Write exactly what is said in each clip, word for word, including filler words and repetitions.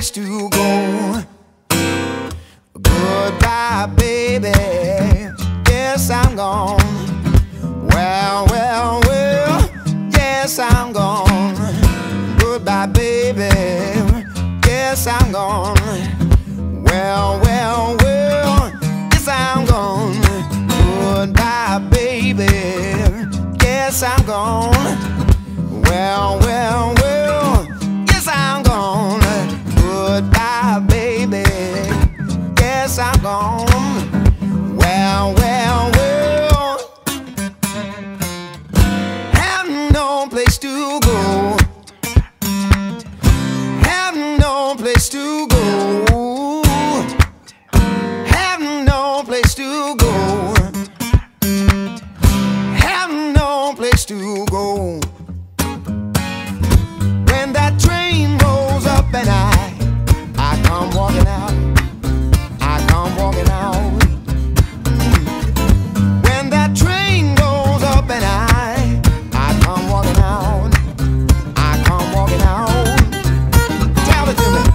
place to go. Goodbye, baby. Yes, I'm gone. Well, well, well. Yes, I'm gone. Goodbye, baby. Yes, I'm gone. Well, well, well. Yes, I'm gone. Goodbye, baby. Yes, I'm gone. Well, well, well. Yes, I'm gone. Goodbye, baby. Yes, I'm gone. Well, well, well. Have no place to go. Have no place to go. Have no place to go. Have no place to go. When that train rolls up and I, I come walking out. I come walking out. When that train goes up and I, I come walking out. I come walking out. Tell it to me.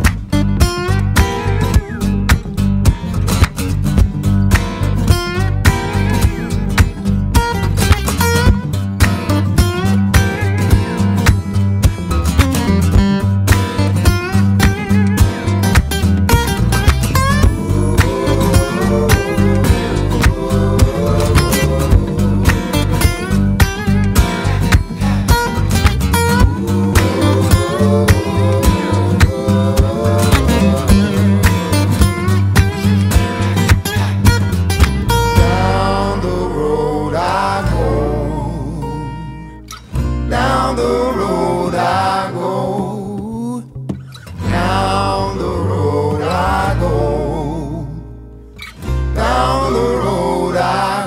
Down the road I go. Down the road I go. Down the road I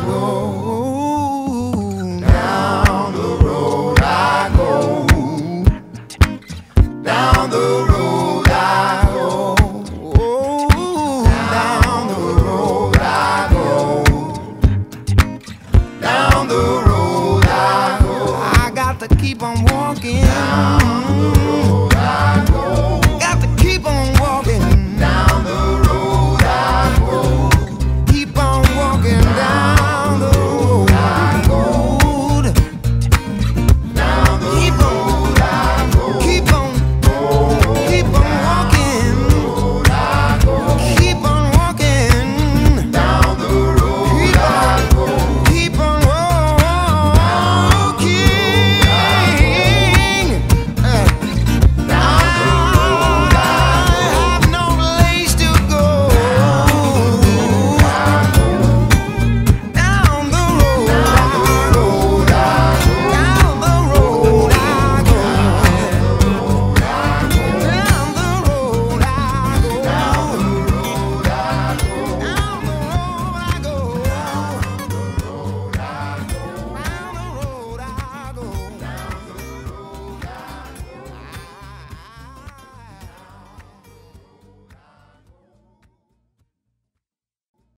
go. Down the road I go. Down the road.